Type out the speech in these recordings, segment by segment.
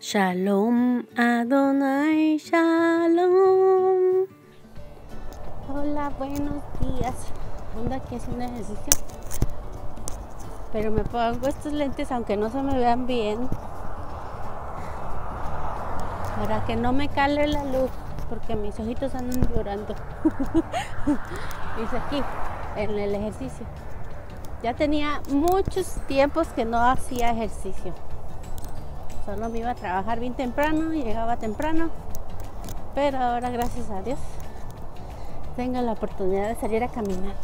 Shalom, Adonai, Shalom. Hola, buenos días. Ando aquí haciendo ejercicio, pero me pongo estos lentes aunque no se me vean bien, para que no me cale la luz, porque mis ojitos andan llorando. Dice aquí, en el ejercicio. Ya tenía muchos tiempos que no hacía ejercicio. Solo me iba a trabajar bien temprano, llegaba temprano, pero ahora, gracias a Dios, tengo la oportunidad de salir a caminar.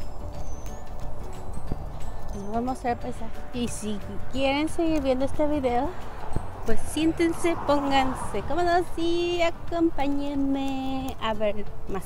Nos vamos a ver paisaje. Y si quieren seguir viendo este video, pues siéntense, pónganse cómodos y acompáñenme a ver más.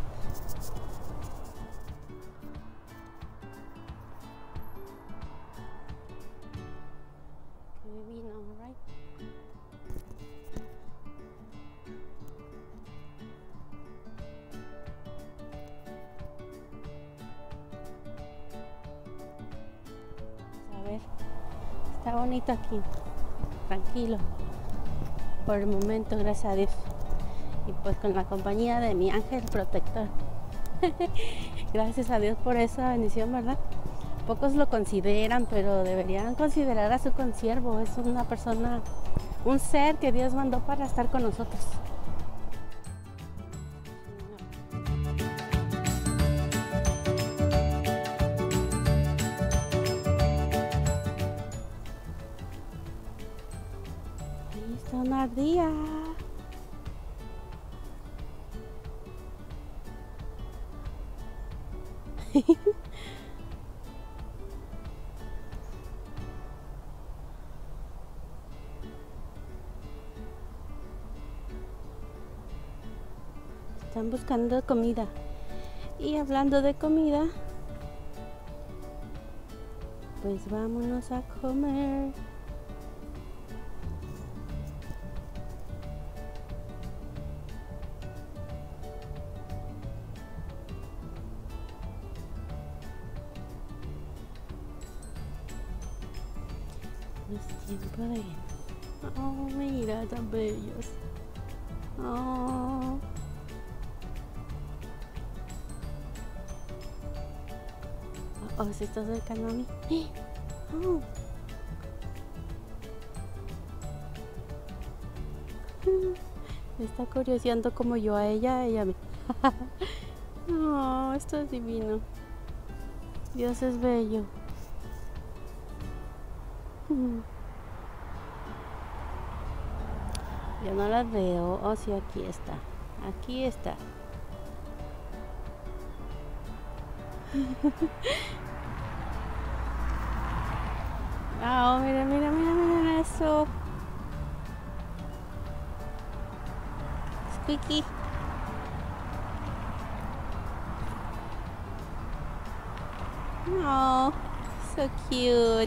A ver, está bonito aquí, tranquilo, por el momento, gracias a Dios. Y pues con la compañía de mi ángel protector. Gracias a Dios por esa bendición, ¿verdad? Pocos lo consideran, pero deberían considerar a su consiervo. Es una persona, un ser que Dios mandó para estar con nosotros. Ahí está una ardilla. Están buscando comida. Y hablando de comida, pues vámonos a comer. Es tiempo de... Oh, mira, tan bellos. Oh. Oh, se está acercando a mí. Oh. Me está curioseando como yo a ella a mí. Oh, esto es divino. Dios es bello. Yo no las veo. Oh, sí, aquí está. Aquí está. Oh, mira, mira, mira, mira eso. Squeaky. Oh, so cute.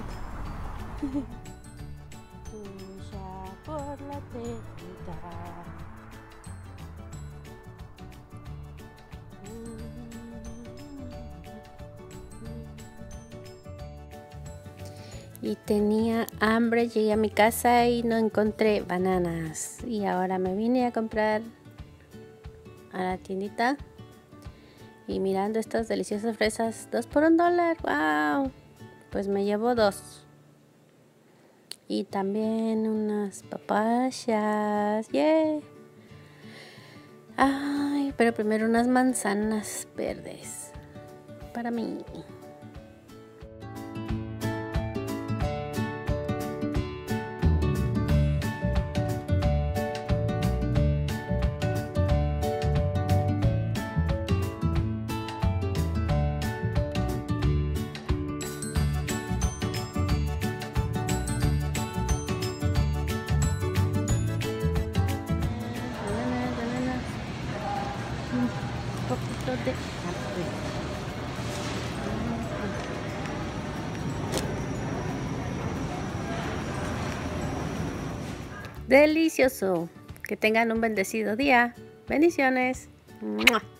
Tuya por la eternidad. Y tenía hambre, llegué a mi casa y no encontré bananas. Y ahora me vine a comprar a la tiendita. Y mirando estas deliciosas fresas, 2 por $1. ¡Wow! Pues me llevo 2. Y también unas papayas. ¡Yeah! Ay, pero primero unas manzanas verdes para mí. Un poquito de delicioso. Que tengan un bendecido día. Bendiciones. ¡Mua!